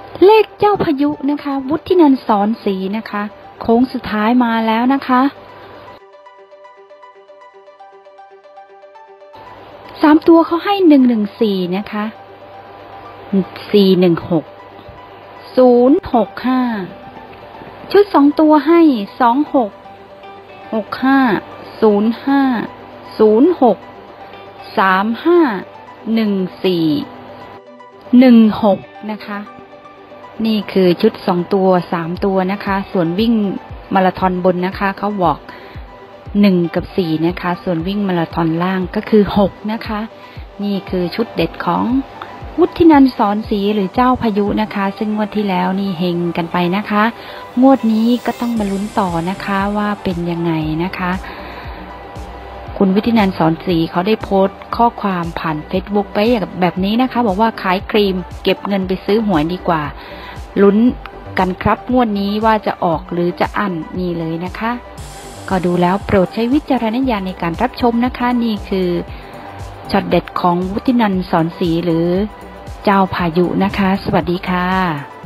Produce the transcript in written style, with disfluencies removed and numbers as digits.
เลขเจ้าพายุนะคะวุฒินันท์สอนศรีนะคะโค้งสุดท้ายมาแล้วนะคะ3 ตัวเขาให้114นะคะ416 065ชุด2 ตัวให้26 65 05 06 35 14 16นะคะนี่คือชุด2 ตัว3 ตัวนะคะส่วนวิ่งมาราธอนบนนะคะเขาบอก1กับ4นะคะส่วนวิ่งมาราธอนล่างก็คือ6นะคะนี่คือชุดเด็ดของวุฒินันท์สอนศรีหรือเจ้าพายุนะคะซึ่งงวดที่แล้วนี่เฮงกันไปนะคะงวดนี้ก็ต้องมาลุ้นต่อนะคะว่าเป็นยังไงนะคะคุณวุฒินันท์สอนศรีเขาได้โพสต์ข้อความผ่าน Facebook ไปแบบนี้นะคะบอกว่าขายครีมเก็บเงินไปซื้อหวยดีกว่าลุ้นกันครับงวดนี้ว่าจะออกหรือจะอั้นนี่เลยนะคะก็ดูแล้วโปรดใช้วิจารณญาณในการรับชมนะคะนี่คือช็อตเด็ดของวุฒินันท์สอนศรีหรือเจ้าพายุนะคะสวัสดีค่ะ